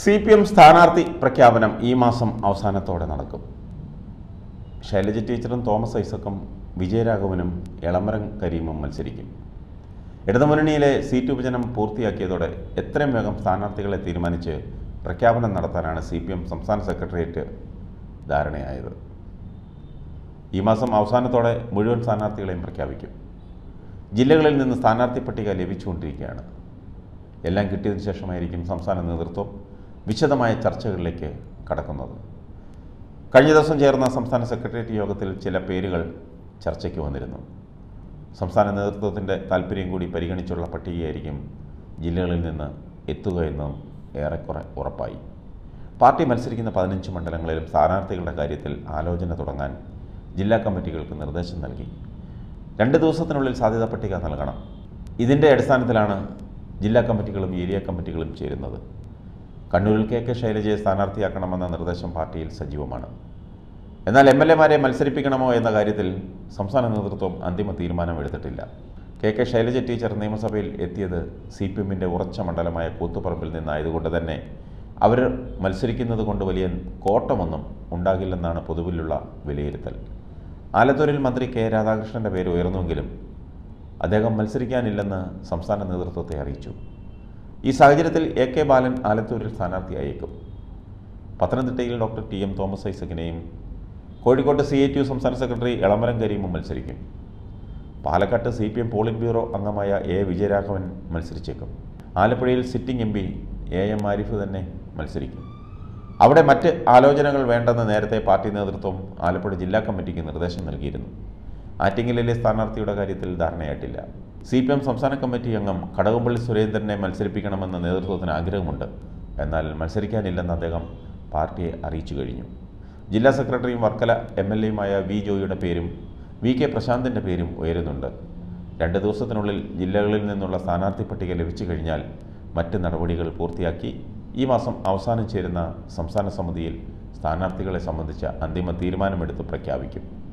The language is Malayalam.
CPM സ്ഥാനാർത്ഥി പ്രഖ്യാപനം ഈ മാസം അവസാനത്തോടെ നടക്കും. ശൈലജ ടീച്ചറും തോമസ് ഐസക്കും വിജയരാഘവനും എളമരം കരീമും മത്സരിക്കും. ഇടതുമുന്നണിയിലെ സീറ്റ് വിഭജനം പൂർത്തിയാക്കിയതോടെ എത്രയും വേഗം സ്ഥാനാർത്ഥികളെ തീരുമാനിച്ച് പ്രഖ്യാപനം നടത്താനാണ് CPM സംസ്ഥാന സെക്രട്ടേറിയറ്റ് ധാരണയായത്. ഈ മാസം അവസാനത്തോടെ മുഴുവൻ സ്ഥാനാർത്ഥികളെയും പ്രഖ്യാപിക്കും. ജില്ലകളിൽ നിന്ന് സ്ഥാനാർത്ഥി പട്ടിക ലഭിച്ചുകൊണ്ടിരിക്കുകയാണ്. എല്ലാം കിട്ടിയതിനു ശേഷമായിരിക്കും സംസ്ഥാന നേതൃത്വം വിശദമായ ചർച്ചകളിലേക്ക് കടക്കുന്നത്. കഴിഞ്ഞ ദിവസം ചേർന്ന സംസ്ഥാന സെക്രട്ടേറിയറ്റ് യോഗത്തിൽ ചില പേരുകൾ ചർച്ചയ്ക്ക് വന്നിരുന്നു. സംസ്ഥാന നേതൃത്വത്തിൻ്റെ താൽപ്പര്യം കൂടി പരിഗണിച്ചുള്ള പട്ടികയായിരിക്കും ജില്ലകളിൽ നിന്ന് എത്തുക എന്നും ഏറെക്കുറെ ഉറപ്പായി. പാർട്ടി മത്സരിക്കുന്ന 15 മണ്ഡലങ്ങളിലും സ്ഥാനാർത്ഥികളുടെ കാര്യത്തിൽ ആലോചന തുടങ്ങാൻ ജില്ലാ കമ്മിറ്റികൾക്ക് നിർദ്ദേശം നൽകി. 2 ദിവസത്തിനുള്ളിൽ സാധ്യതാ പട്ടിക നൽകണം. ഇതിൻ്റെ അടിസ്ഥാനത്തിലാണ് ജില്ലാ കമ്മിറ്റികളും ഏരിയ കമ്മിറ്റികളും ചേരുന്നത്. കണ്ണൂരിൽ KK ശൈലജയെ സ്ഥാനാർത്ഥിയാക്കണമെന്ന നിർദ്ദേശം പാർട്ടിയിൽ സജീവമാണ്. എന്നാൽ MLA-മാരെ മത്സരിപ്പിക്കണമോ എന്ന കാര്യത്തിൽ സംസ്ഥാന നേതൃത്വം അന്തിമ തീരുമാനമെടുത്തിട്ടില്ല. KK ശൈലജ ടീച്ചർ നിയമസഭയിൽ എത്തിയത് CPM-ന്റെ ഉറച്ച മണ്ഡലമായ കൂത്തുപറമ്പിൽ നിന്നായതുകൊണ്ട് തന്നെ അവർ മത്സരിക്കുന്നത് കൊണ്ട് വലിയ കോട്ടമൊന്നും ഉണ്ടാകില്ലെന്നാണ് പൊതുവിലുള്ള വിലയിരുത്തൽ. ആലത്തൂരിൽ മന്ത്രി K. രാധാകൃഷ്ണൻ്റെ പേര് ഉയർന്നുവെങ്കിലും അദ്ദേഹം മത്സരിക്കാനില്ലെന്ന് സംസ്ഥാന നേതൃത്വത്തെ അറിയിച്ചു. ഈ സാഹചര്യത്തിൽ AK ബാലൻ ആലത്തൂരിൽ സ്ഥാനാർത്ഥിയായേക്കും. പത്തനംതിട്ടയിൽ ഡോക്ടർ TM തോമസ് ഐസക്കിനെയും കോഴിക്കോട്ട് CITU സംസ്ഥാന സെക്രട്ടറി എളമരം കരീമും മത്സരിക്കും. പാലക്കാട്ട് CPM പോളിറ്റ് ബ്യൂറോ അംഗമായ A. വിജയരാഘവൻ മത്സരിച്ചേക്കും. ആലപ്പുഴയിൽ സിറ്റിംഗ് MP AM ആരിഫ് തന്നെ മത്സരിക്കും. അവിടെ മറ്റ് ആലോചനകൾ വേണ്ടെന്ന് നേരത്തെ പാർട്ടി നേതൃത്വം ആലപ്പുഴ ജില്ലാ കമ്മിറ്റിക്ക് നിർദ്ദേശം നൽകിയിരുന്നു. ആറ്റിങ്ങലിലെ സ്ഥാനാർത്ഥിയുടെ കാര്യത്തിൽ ധാരണയായിട്ടില്ല. CPM സംസ്ഥാന കമ്മിറ്റി അംഗം കടകംപള്ളി സുരേന്ദ്രനെ മത്സരിപ്പിക്കണമെന്ന നേതൃത്വത്തിന് ആഗ്രഹമുണ്ട്. എന്നാൽ മത്സരിക്കാനില്ലെന്ന് അദ്ദേഹം പാർട്ടിയെ അറിയിച്ചു കഴിഞ്ഞു. ജില്ലാ സെക്രട്ടറിയും വർക്കല MLA-യുമായ V. ജോയിയുടെ പേരും VK പ്രശാന്തിൻ്റെ പേരും ഉയരുന്നുണ്ട്. 2 ദിവസത്തിനുള്ളിൽ ജില്ലകളിൽ നിന്നുള്ള സ്ഥാനാർത്ഥി പട്ടിക ലഭിച്ചു കഴിഞ്ഞാൽ മറ്റ് നടപടികൾ പൂർത്തിയാക്കി ഈ മാസം അവസാനം ചേരുന്ന സംസ്ഥാന സമിതിയിൽ സ്ഥാനാർത്ഥികളെ സംബന്ധിച്ച അന്തിമ തീരുമാനമെടുത്ത് പ്രഖ്യാപിക്കും.